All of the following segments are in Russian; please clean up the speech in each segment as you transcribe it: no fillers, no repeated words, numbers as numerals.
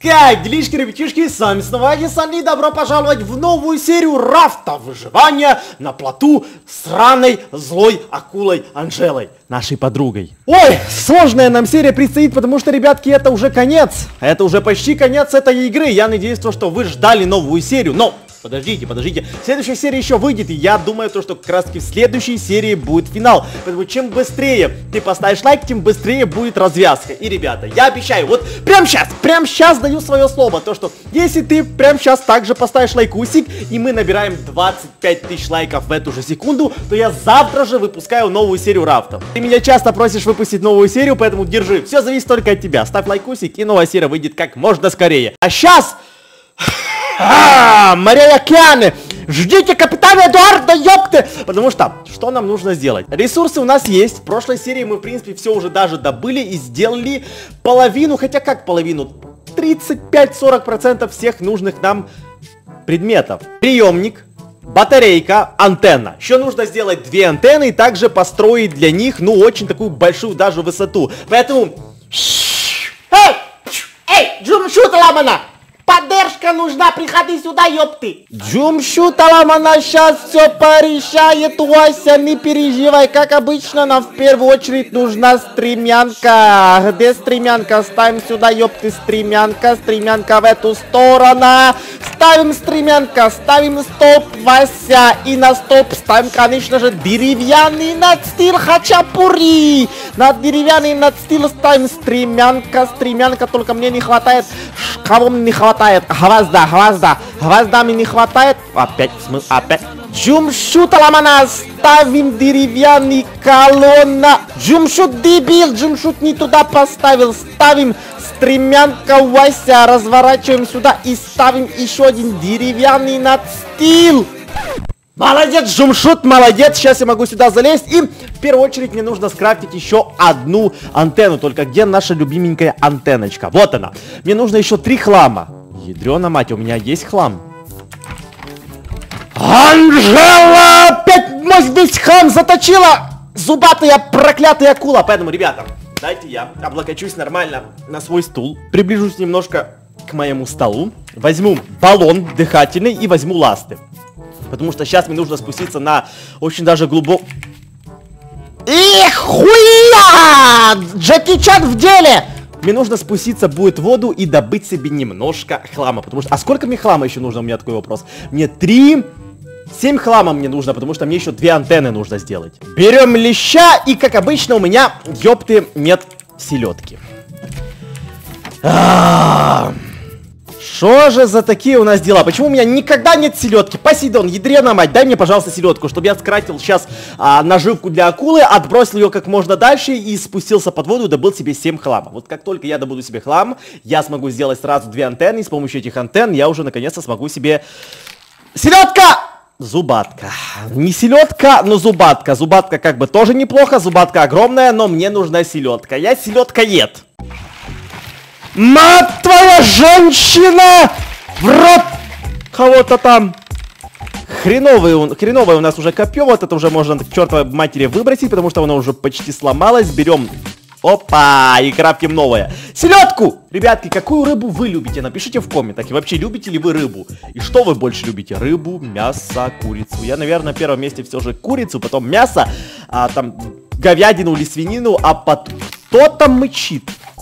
Как делишки, ребятишки, с вами снова Агисан, и добро пожаловать в новую серию рафта выживания на плоту с сраной злой акулой Анжелой, нашей подругой. Ой, сложная нам серия предстоит, потому что, ребятки, это уже конец. Это уже почти конец этой игры. Я надеюсь, что вы ждали новую серию, но... Подождите. Следующая серия еще выйдет, и я думаю, что как раз таки в следующей серии будет финал. Поэтому чем быстрее ты поставишь лайк, тем быстрее будет развязка. И, ребята, я обещаю, вот прям сейчас даю свое слово, то что если ты прям сейчас также поставишь лайкусик, и мы набираем 25 тысяч лайков в эту же секунду, то я завтра же выпускаю новую серию рафтов. Ты меня часто просишь выпустить новую серию, поэтому держи. Все зависит только от тебя. Ставь лайкусик, и новая серия выйдет как можно скорее. А сейчас... моря и океаны! Ждите капитана Эдуарда, ёпты! Потому что нам нужно сделать? Ресурсы у нас есть. В прошлой серии мы, в принципе, все уже даже добыли и сделали половину, хотя как половину? 35-40% всех нужных нам предметов. Приемник, батарейка, антенна. Еще нужно сделать 2 антенны и также построить для них, ну, очень такую большую даже высоту. Поэтому... Эй, Джумшут Ламана! Поддержка нужна, приходи сюда, ёпты! Джумшут Аламана сейчас все порешает, Вася, не переживай, как обычно, нам в первую очередь нужна стремянка. Где стремянка? Ставим сюда, ёпты, стремянка в эту сторону. Ставим стремянка, ставим столб, Вася, и на столб ставим, конечно же, деревянный надстил хачапури. На деревянный надстил ставим стремянка, только мне не хватает, кого мне не хватает? Гвозда мне не хватает. Опять. Джумшут Аламана, ставим деревянный колонна. Джумшут дебил, Джумшут не туда поставил. Ставим стремянка, Вася, разворачиваем сюда и ставим еще один деревянный надстил. Молодец, Джумшут, молодец. Сейчас я могу сюда залезть. И в первую очередь мне нужно скрафтить еще одну антенну. Только где наша любименькая антенночка? Вот она. Мне нужно еще 3 хлама. Ядрёна мать, у меня есть хлам. Анжела! Опять мой весь хлам заточила! Зубатая проклятая акула. Поэтому, ребята, дайте я облокочусь нормально на свой стул. Приближусь немножко к моему столу. Возьму баллон дыхательный и возьму ласты. Потому что сейчас мне нужно спуститься на очень даже глубоко... Эх, хуя! Джеки Чан в деле! Мне нужно спуститься будет в воду и добыть себе немножко хлама. Потому что... А сколько мне хлама еще нужно? У меня такой вопрос. Мне 7 хлама мне нужно, потому что мне еще 2 антенны нужно сделать. Берем леща, и как обычно у меня, ёпты, нет селедки. Что же за такие у нас дела? Почему у меня никогда нет селедки? Посейдон, ядрена мать, дай мне, пожалуйста, селедку, чтобы я скрафтил сейчас наживку для акулы, отбросил ее как можно дальше и спустился под воду и добыл себе 7 хлама. Вот как только я добуду себе хлам, я смогу сделать сразу 2 антенны, и с помощью этих антенн я уже наконец-то смогу себе... Селедка! Зубатка. Не селедка, но зубатка. Зубатка как бы тоже неплохо, зубатка огромная, но мне нужна селедка. Я селедкоед. Мать твоя женщина! В рот кого-то там. Хреновое у нас уже копье. Вот это уже можно к чертовой матери выбросить, потому что оно уже почти сломалось. Берем... Опа! И крафтим новое. Селедку! Ребятки, какую рыбу вы любите? Напишите в комментах. И вообще, любите ли вы рыбу? И что вы больше любите? Рыбу, мясо, курицу. Я, наверное, на первом месте все же курицу, потом мясо, там говядину или свинину, а потом... Кто там мычит?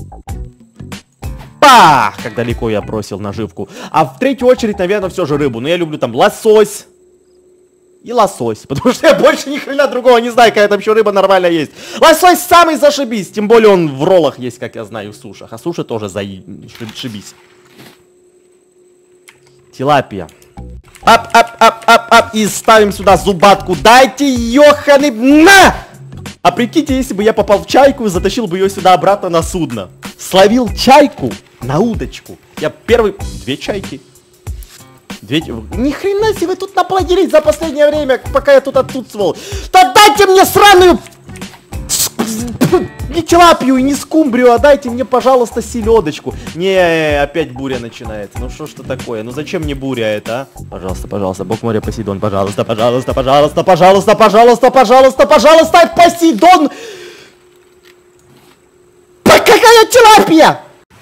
Пах! Как далеко я бросил наживку. А в третью очередь, наверное, все же рыбу. Но я люблю там лосось. И лосось, потому что я больше ни хрена другого не знаю, какая там еще рыба нормально есть. Лосось самый зашибись, тем более он в роллах есть, как я знаю, в сушах. А суши тоже зашибись. Тилапия. Ап, и ставим сюда зубатку. Дайте, ёханы, на! А прикиньте, если бы я попал в чайку и затащил бы ее сюда обратно на судно. Словил чайку на удочку. Я первый... 2 чайки. Ни хрена себе вы тут наплодились за последнее время, пока я тут отсутствовал. Да дайте мне сраную... Не тилапию и не скумбрию, а дайте мне, пожалуйста, селедочку. Не, опять буря начинается. Ну что ж это такое? Ну зачем мне буря это, а? Пожалуйста, бог моря Посейдон, пожалуйста, Посейдон! Какая тилапия?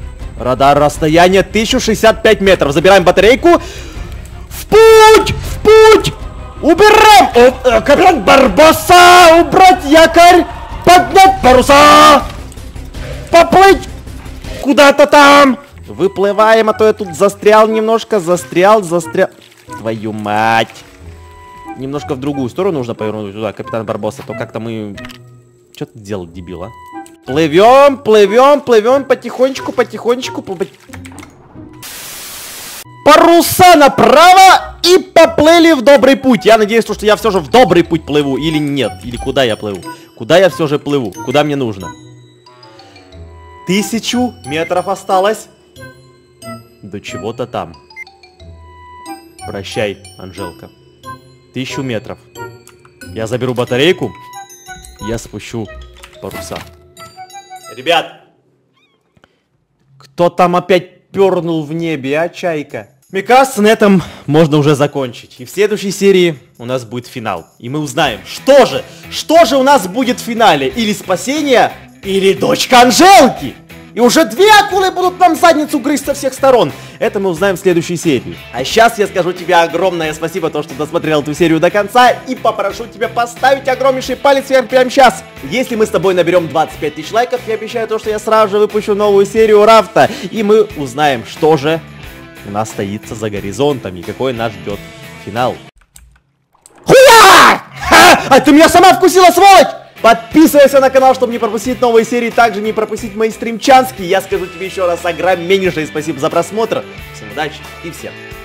Радар, расстояние 1065 метров. Забираем батарейку. В путь! В путь! Убираем! Капитан Барбоса! Убрать якорь! Поднять паруса! Поплыть куда-то там! Выплываем, а то я тут застрял немножко. Застрял. Твою мать! Немножко в другую сторону нужно повернуть туда, капитан Барбоса. То как-то мы... Что ты делал, дебил, а? Плывем, потихонечку. Паруса направо и поплыли в добрый путь. Я надеюсь, что я все же в добрый путь плыву. Или нет, или куда я плыву. Куда я все же плыву, куда мне нужно. 1000 метров осталось. До чего-то там. Прощай, Анжелка. 1000 метров. Я заберу батарейку. Я спущу паруса. Ребят, кто там опять пернул в небе, а, чайка? Мне кажется, на этом можно уже закончить. И в следующей серии у нас будет финал. И мы узнаем, что же у нас будет в финале. Или спасение, или дочка Анжелки. И уже 2 акулы будут нам задницу грызть со всех сторон. Это мы узнаем в следующей серии. А сейчас я скажу тебе огромное спасибо, то, что досмотрел эту серию до конца. И попрошу тебя поставить огромнейший палец вверх прямо сейчас. Если мы с тобой наберем 25 000 лайков, я обещаю то, что я сразу же выпущу новую серию Рафта. И мы узнаем, что же у нас стоится за горизонтом и какой нас ждет финал. Хуя! Ха! А ты меня сама вкусила, сволочь! Подписывайся на канал, чтобы не пропустить новые серии, также не пропустить мои стримчанские. Я скажу тебе еще раз огромнейшее спасибо за просмотр. Всем удачи и всем